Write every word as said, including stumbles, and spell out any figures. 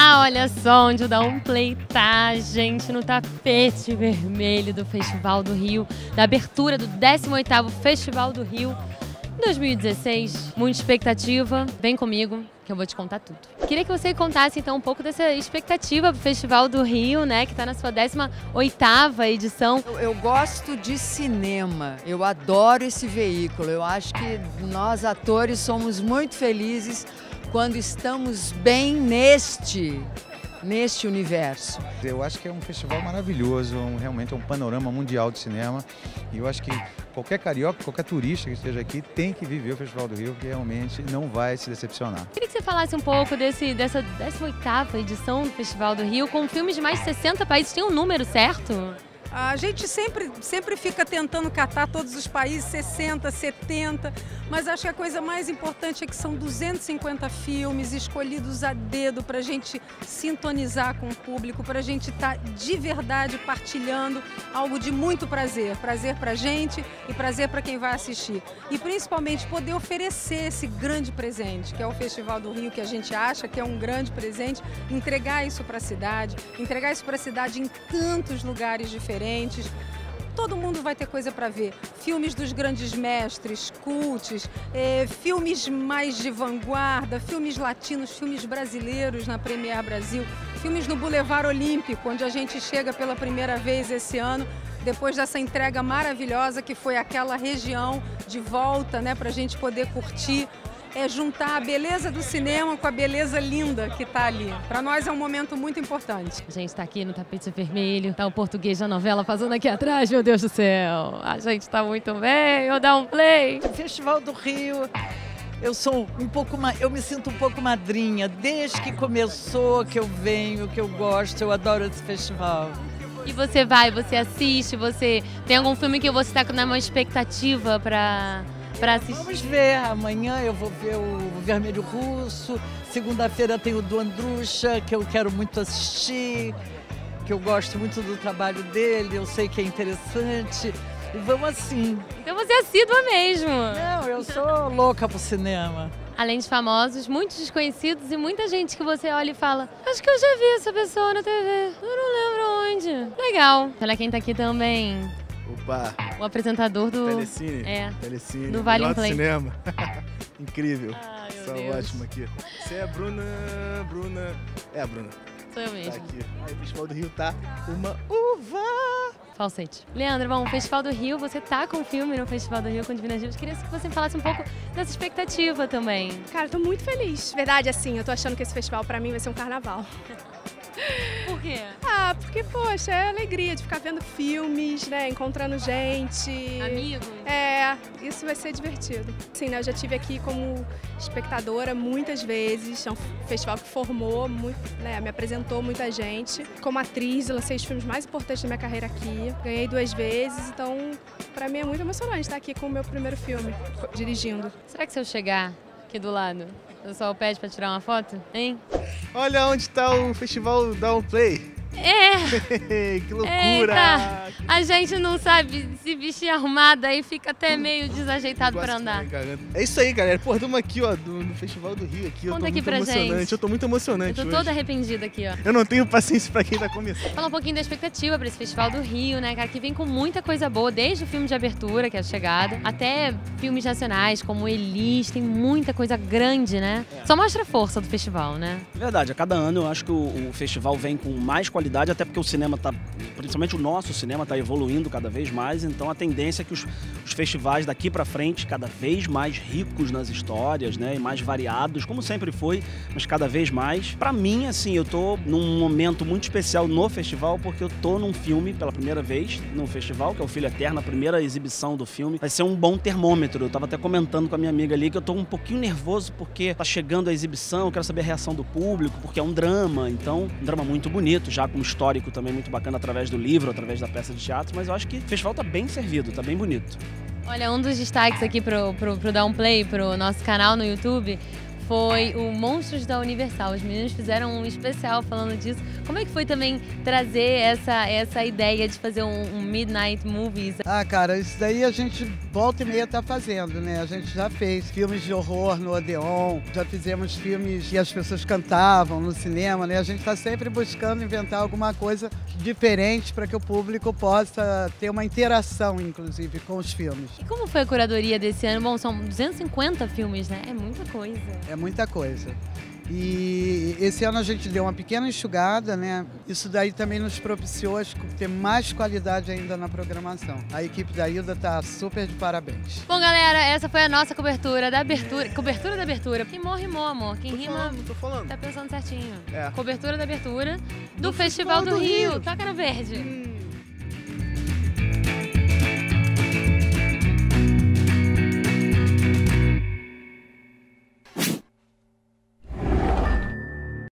Ah, olha só onde o Dá um Play tá, gente, no tapete vermelho do Festival do Rio, da abertura do décimo oitavo Festival do Rio dois mil e dezesseis. Muita expectativa, vem comigo que eu vou te contar tudo. Queria que você contasse então um pouco dessa expectativa pro Festival do Rio, né, que tá na sua décima oitava edição. Eu, eu gosto de cinema, eu adoro esse veículo, eu acho que nós atores somos muito felizes quando estamos bem neste, neste universo. Eu acho que é um festival maravilhoso, um, realmente é um panorama mundial de cinema e eu acho que qualquer carioca, qualquer turista que esteja aqui tem que viver o Festival do Rio, porque realmente não vai se decepcionar. Queria que você falasse um pouco desse, dessa décima oitava edição do Festival do Rio, com filmes de mais de sessenta países. Tem um número certo? A gente sempre, sempre fica tentando catar todos os países, sessenta, setenta, mas acho que a coisa mais importante é que são duzentos e cinquenta filmes escolhidos a dedo para a gente sintonizar com o público, para a gente estar de verdade partilhando algo de muito prazer. Prazer para a gente e prazer para quem vai assistir. E principalmente poder oferecer esse grande presente, que é o Festival do Rio, que a gente acha que é um grande presente, entregar isso para a cidade, entregar isso para a cidade em tantos lugares diferentes. Todo mundo vai ter coisa para ver. Filmes dos grandes mestres, cults, eh, filmes mais de vanguarda, filmes latinos, filmes brasileiros na Premier Brasil, filmes no Boulevard Olímpico, onde a gente chega pela primeira vez esse ano, depois dessa entrega maravilhosa que foi aquela região de volta, né, para a gente poder curtir. É juntar a beleza do cinema com a beleza linda que está ali. Para nós é um momento muito importante. A gente está aqui no tapete vermelho, tá o português da novela passando aqui atrás, meu Deus do céu. A gente está muito bem, eu Dá um Play. O Festival do Rio, eu sou um pouco, eu me sinto um pouco madrinha, desde que começou, que eu venho, que eu gosto, eu adoro esse festival. E você vai, você assiste, você tem algum filme que você está numa expectativa para... Vamos ver, amanhã eu vou ver o Vermelho Russo, segunda-feira tem o do Andrucha, que eu quero muito assistir, que eu gosto muito do trabalho dele, eu sei que é interessante, e vamos assim. Então você é assídua mesmo. Não, eu sou louca pro cinema. Além de famosos, muitos desconhecidos e muita gente que você olha e fala: acho que eu já vi essa pessoa na T V, eu não lembro onde. Legal. Olha quem tá aqui também. Opa! O apresentador do... Telecine. É. Telecine. Do Vale Play. Cinema. Incrível. Ai, meu Só Deus. ótimo aqui. Você é a Bruna... Bruna... É a Bruna. Sou eu mesmo. Tá aqui. Aí o Festival do Rio tá uma uva! Falsete. Leandro, bom, Festival do Rio, você tá com um filme no Festival do Rio com Divina Gil. Queria que você falasse um pouco dessa expectativa também. Cara, eu tô muito feliz. Verdade, assim, eu tô achando que esse festival pra mim vai ser um carnaval. Por quê? Ah, porque, poxa, é alegria de ficar vendo filmes, né, encontrando gente. Amigos? É, isso vai ser divertido. Sim, né, eu já estive aqui como espectadora muitas vezes, é um festival que formou, muito, né, me apresentou muita gente. Como atriz, eu lancei os filmes mais importantes da minha carreira aqui, ganhei duas vezes, então pra mim é muito emocionante estar aqui com o meu primeiro filme, dirigindo. Será que se eu chegar aqui do lado, o pessoal pede pra tirar uma foto, hein? Olha onde tá o Festival Dá um Play. É! Que loucura! Eita! A gente não sabe se vestir arrumada e fica até meio desajeitado para andar. É isso aí, galera. Pô, estamos aqui, ó, do, no Festival do Rio aqui. Eu Conta tô aqui muito pra emocionante. gente. Eu tô muito emocionante Eu tô hoje. toda arrependida aqui, ó. Eu não tenho paciência pra quem tá começando. Fala um pouquinho da expectativa para esse Festival do Rio, né, cara? Que vem com muita coisa boa, desde o filme de abertura, que é a chegada, até filmes nacionais, como Elis, tem muita coisa grande, né? É. Só mostra a força do festival, né? Verdade, a cada ano eu acho que o, o festival vem com mais qualidade, até porque o cinema tá, principalmente o nosso cinema, tá evoluindo cada vez mais, então a tendência é que os, os festivais daqui pra frente, cada vez mais ricos nas histórias, né, e mais variados, como sempre foi, mas cada vez mais. Pra mim, assim, eu tô num momento muito especial no festival, porque eu tô num filme pela primeira vez no festival, que é o Filho Eterno, a primeira exibição do filme. Vai ser um bom termômetro. Eu tava até comentando com a minha amiga ali que eu tô um pouquinho nervoso porque tá chegando a exibição, eu quero saber a reação do público, porque é um drama, então, um drama muito bonito, já com um histórico também muito bacana através do livro, através da peça de teatro, mas eu acho que o festival tá bem servido, tá bem bonito. Olha, um dos destaques aqui pro, pro, pro Dá um Play, pro nosso canal no YouTube, foi o Monstros da Universal. Os meninos fizeram um especial falando disso. Como é que foi também trazer essa, essa ideia de fazer um, um Midnight Movies? Ah, cara, isso daí a gente volta e meia tá fazendo, né? A gente já fez filmes de horror no Odeon, já fizemos filmes que as pessoas cantavam no cinema, né? A gente está sempre buscando inventar alguma coisa diferente para que o público possa ter uma interação, inclusive, com os filmes. E como foi a curadoria desse ano? Bom, são duzentos e cinquenta filmes, né? É muita coisa. É muita coisa. E esse ano a gente deu uma pequena enxugada, né? Isso daí também nos propiciou a ter mais qualidade ainda na programação. A equipe da Hilda tá super de parabéns. Bom, galera, essa foi a nossa cobertura da abertura. É. Cobertura da abertura. Rimou, rimou, amor. Quem tô rima falando, tô falando. tá pensando certinho. É. Cobertura da abertura do, do Festival, Festival do, do Rio. Rio. Toca no verde. Hum.